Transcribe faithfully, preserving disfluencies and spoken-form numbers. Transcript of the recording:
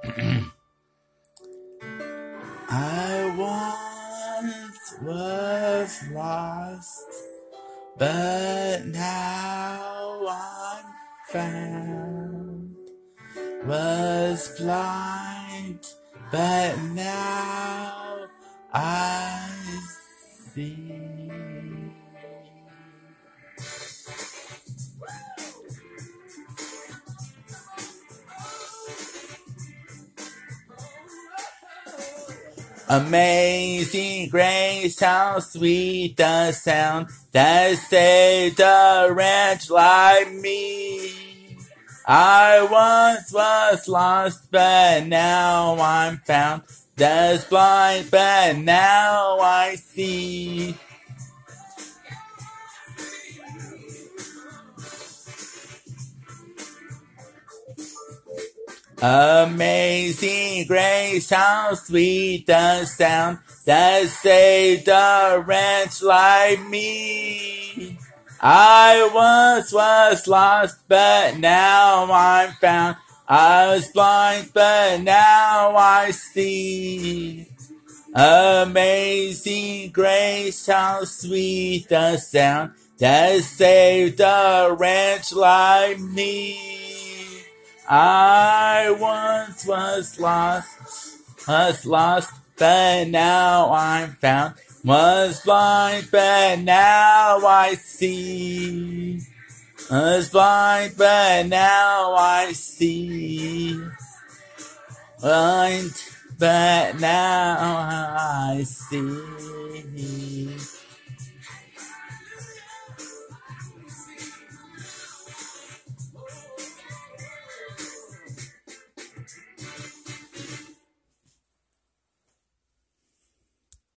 I once was lost, but now I'm found. Was blind, but now I see. Amazing grace, how sweet the sound that saved a wretch like me. I once was lost, but now I'm found. Was blind, but now I see. Amazing grace, how sweet the sound that saved a wretch like me. I once was lost, but now I'm found. I was blind, but now I see. Amazing grace, how sweet the sound that saved a wretch like me. I once was lost, was lost, but now I'm found. Was blind, but now I see. Was blind, but now I see. Blind, but now I see.